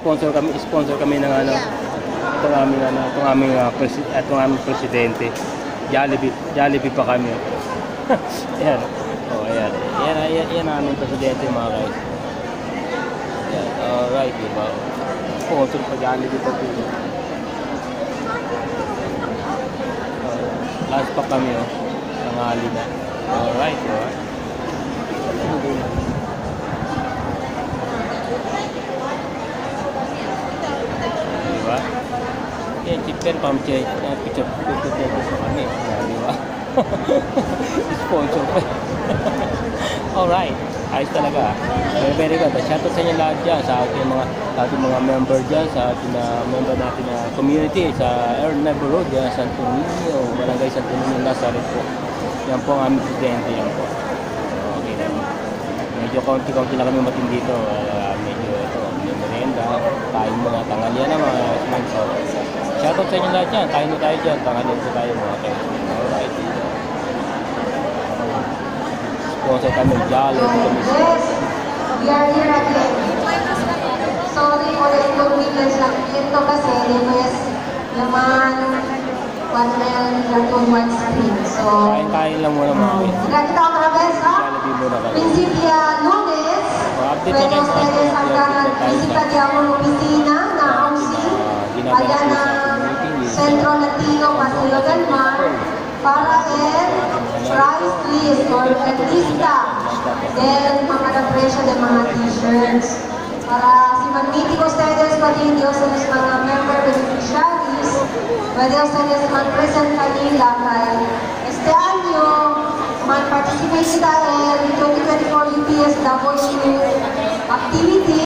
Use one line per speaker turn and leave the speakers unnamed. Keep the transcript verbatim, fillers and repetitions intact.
sponsor kami, sponsor kami ng ano, itong aming ano, itong aming uh, presi itong aming presidente. Jollibee, Jollibee pa kami. Ayan. Oh, ayan. Ayan, ayan, ayan ang aming presidente, mga guys. Ayan, alright, diba? Sponsor pa Jollibee pa dito. Uh, last pa kami, oh. Tanghali na. Alright, diba? Diba? Yan, chicken pump check. Picture, picture, picture sa kami. Diba? Sponsor pa. Alright. Ayos talaga. Very, very good. Shoutout sa inyo lahat dyan. Sa ating mga, sa ating mga member dyan. Sa ating uh, member natin na uh, community. Sa Air Never Road. Dyan, Santo Niño. Barangay Santo Niño, Nazaret po. Yan po ang aming presidente. Yan po. Okay na. Medyo kaunti-kaunti na kami matin dito. Uh, medyo ito. Medyo merenda. Tayo mga tanghalian na mga sponsor. Shoutout sa inyo lahat dyan. Tayo na tayo dyan. Tanghalian po tayo mga kayo. Alright. Sponsor kami. Jollibee kami.
Yes. We are here again. Sorry for the inconvenience lang. Ito kasi, dito is naman one man on one screen. So,
kain-kain lang muna mga kayo.
Nakita ko otra vez, ha?
Jollibee muna kami.
Principia lunes.
Update na kayo
Pwede ustedes hanggang visita de ang opisina na housing allá na Centro Latino Pasilogan Mar para el price list or el lista del mga presyo ng mga t-shirts. Para si magmeeting ustedes pati Dios sa mga member beneficiaries, pwede ustedes mag-present kanila kay este año mag-participate tayo in twenty twenty-four U P S W activity.